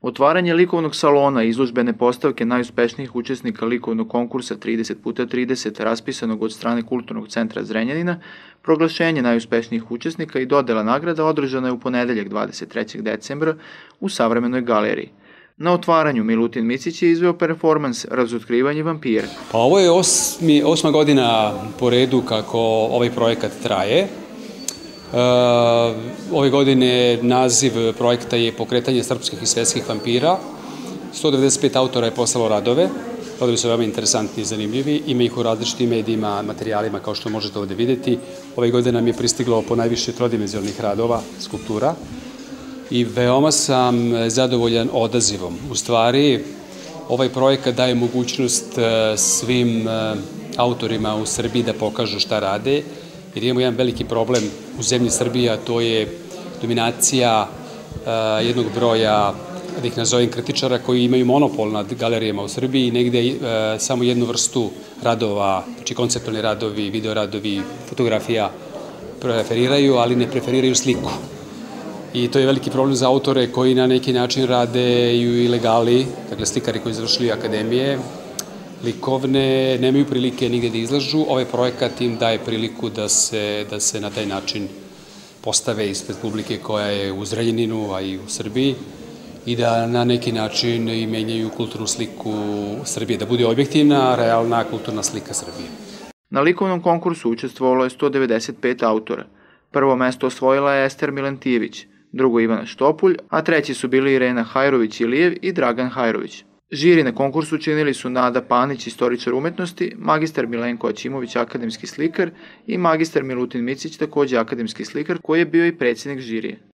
Otvaranje likovnog salona i izložbene postavke najuspešnijih učesnika likovnog konkursa 30x30 raspisanog od strane Kulturnog centra Zrenjanina, proglašenje najuspešnijih učesnika i dodela nagrada održana je u ponedeljak 23. decembra u Savremenoj galeriji. Na otvaranju Milutin Micić je izveo performans Razotkrivanje vampira. Pa ovo je osma godina po redu kako ovaj projekat traje. Ove godine naziv projekta je Pokretanje srpskih i svetskih vampira. 195 autora je poslalo radove. Radovi su veoma interesantni i zanimljivi. Ima ih u različitim medijima, materijalima, kao što možete ovde videti. Ove godine nam je pristiglo po najviše trodimenzionalnih radova, skulptura. I veoma sam zadovoljan odazivom. U stvari, ovaj projekat daje mogućnost svim autorima u Srbiji da pokažu šta rade, jer imamo jedan veliki problem u zemlji Srbije, a to je dominacija jednog broja, da ih nazovem, kritičara koji imaju monopol nad galerijama u Srbiji i negde samo jednu vrstu radova, znači konceptualni radovi, videoradovi, fotografija preferiraju, ali ne preferiraju sliku. I to je veliki problem za autore koji na neki način rade i u ilegali, dakle slikari koji završili akademije, likovne, nemaju prilike nigde da izlažu. Ovaj projekat im daje priliku da se na taj način postave ispred publike koja je u Zrenjaninu, a i u Srbiji, i da na neki način i menjaju kulturnu sliku Srbije, da bude objektivna, realna kulturna slika Srbije. Na likovnom konkursu učestvovalo je 195 autora. Prvo mesto osvojila je Ester Milentijević, drugo Ivana Štopulj, a treći su bili Irena Hajrović-Ilijev i Dragan Hajrović. Žiri na konkursu činili su Nada Panić, istoričar umetnosti, magistar Milenko Aćimović, akademski slikar, i magistar Milutin Micić, takođe akademski slikar, koji je bio i predsjednik žirije.